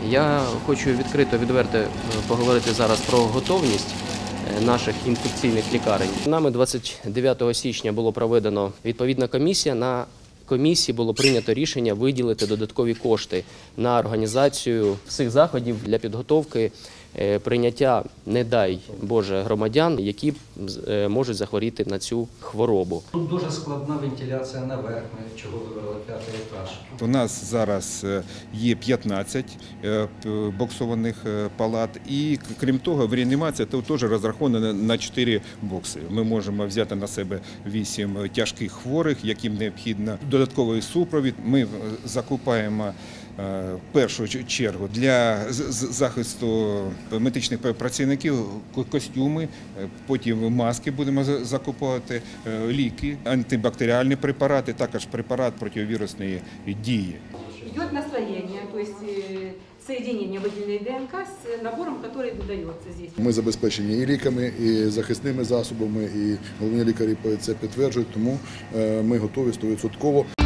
Я хочу відкрито, відверто поговорити зараз про готовність наших інфекційних лікарень. Нами 29 січня було проведено відповідна комісія. На комісії було прийнято рішення виділити додаткові кошти на організацію всіх заходів для підготовки прийняття, не дай Боже, громадян, які можуть захворіти на цю хворобу. Тут дуже складна вентиляція наверх, чого вибрали 5-й етаж. У нас зараз є 15 боксованих палат і, крім того, в реанімації теж розраховано на 4 бокси. Ми можемо взяти на себе 8 тяжких хворих, яким необхідно додатковий супровід. Ми закупаємо в першу чергу для захисту медичних працівників костюми, потім маски будемо закуповувати, ліки, антибактеріальні препарати, також препарат противовірусної дії. Йде наслоєння, тобто соєднення виділеної ДНК з набором, який додається здесь. Ми забезпечені і ліками, і захисними засобами, і головні лікарі це підтверджують, тому ми готові 100%.